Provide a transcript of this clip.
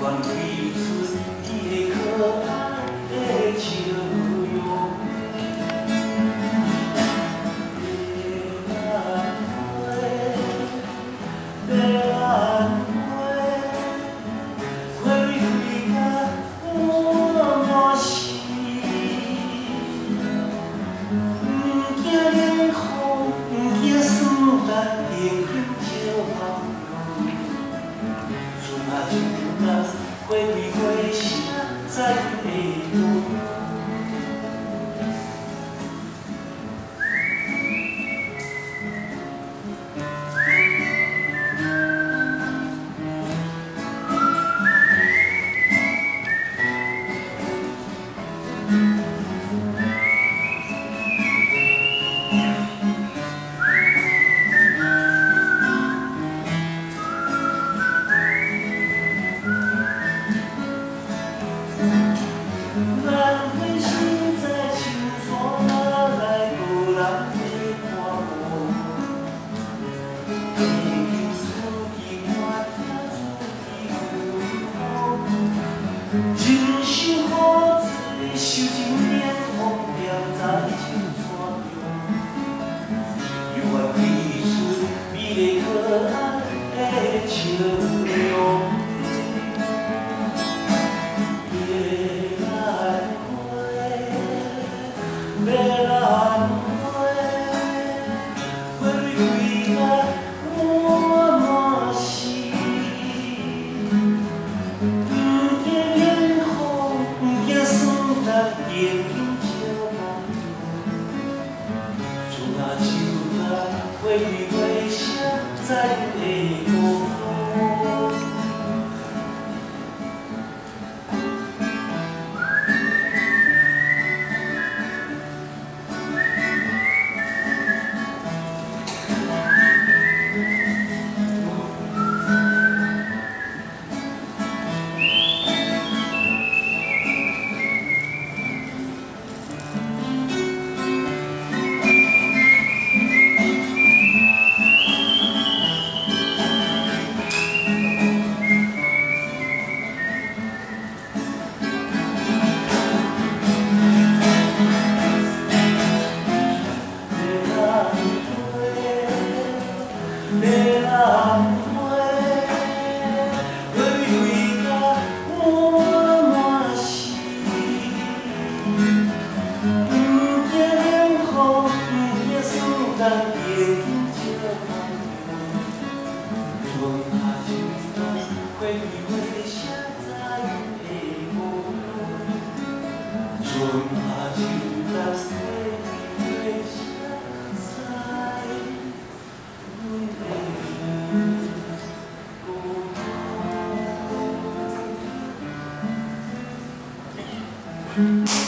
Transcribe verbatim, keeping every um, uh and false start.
愿飞出你的可爱的笑容。白兰花，花蕊甲我满心，不惊冷风，不惊霜，但会轻笑梦。船啊就当花开花谢，在会落。 咱会心在青山来，无人会看无。天出去看天出去人生好滋，受尽年风凉在青山中，犹原飞出美丽可爱的笑容。 白兰花，花蕊甲我满心，不惊冷风，不惊霜，但会轻笑梦。船啊就当花开花谢，在会落。 白兰花，花蕊甲我满心，不惊冷风，不惊霜，但会轻笑梦。船啊就当花开花谢，在会落。船啊就当花开花谢。 Mm-hmm.